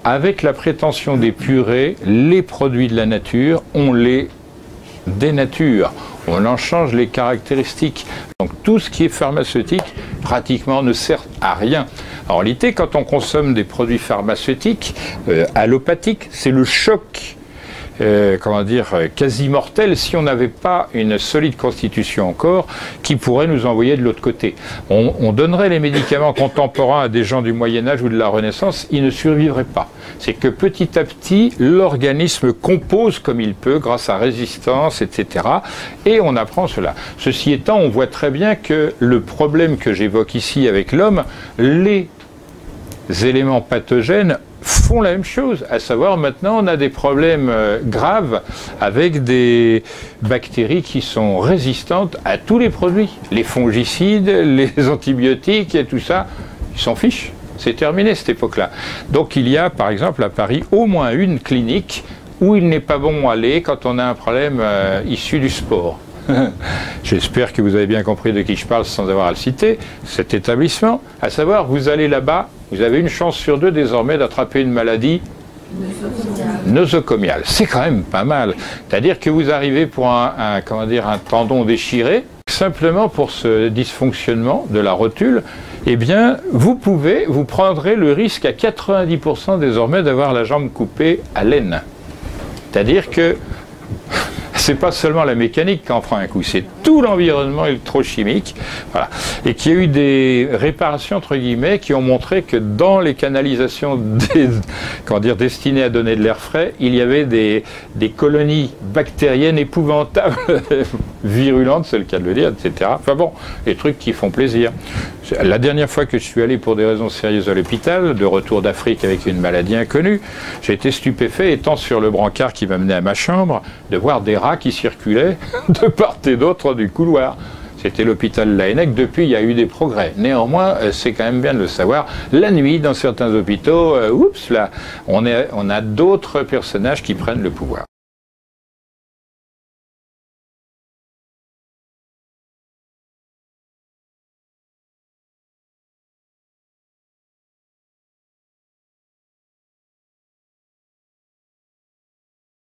avec la prétention d'épurer les produits de la nature, on les dénature, on en change les caractéristiques. Donc tout ce qui est pharmaceutique, pratiquement ne sert à rien. En réalité, quand on consomme des produits pharmaceutiques allopathiques, c'est le choc quasi mortel si on n'avait pas une solide constitution encore qui pourrait nous envoyer de l'autre côté. On donnerait les médicaments contemporains à des gens du Moyen-Âge ou de la Renaissance, ils ne survivraient pas. C'est que petit à petit, l'organisme compose comme il peut grâce à résistance, etc. Et on apprend cela. Ceci étant, on voit très bien que le problème que j'évoque ici avec l'homme, les éléments pathogènes font la même chose, à savoir maintenant on a des problèmes graves avec des bactéries qui sont résistantes à tous les produits, les fongicides, les antibiotiques et tout ça, ils s'en fichent, c'est terminé cette époque-là. Donc il y a par exemple à Paris au moins une clinique où il n'est pas bon aller quand on a un problème issu du sport. J'espère que vous avez bien compris de qui je parle sans avoir à le citer, cet établissement, à savoir vous allez là-bas, vous avez une chance sur 2 désormais d'attraper une maladie nosocomiale. C'est quand même pas mal. C'est-à-dire que vous arrivez pour un tendon déchiré, simplement pour ce dysfonctionnement de la rotule, eh bien vous prendrez le risque à 90% désormais d'avoir la jambe coupée à l'aine. C'est-à-dire que c'est pas seulement la mécanique qui en prend un coup, c'est tout l'environnement électrochimique, voilà. Et qu'il y a eu des réparations entre guillemets qui ont montré que dans les canalisations destinées à donner de l'air frais, il y avait des colonies bactériennes épouvantables, virulentes, c'est le cas de le dire, etc. Enfin bon, des trucs qui font plaisir. La dernière fois que je suis allé pour des raisons sérieuses à l'hôpital, de retour d'Afrique avec une maladie inconnue, j'ai été stupéfait, étant sur le brancard qui m'amenait à ma chambre, de voir des rats qui circulaient de part et d'autre du couloir. C'était l'hôpital Laennec. Depuis, il y a eu des progrès. Néanmoins, c'est quand même bien de le savoir. La nuit, dans certains hôpitaux, oups, là, on a d'autres personnages qui prennent le pouvoir.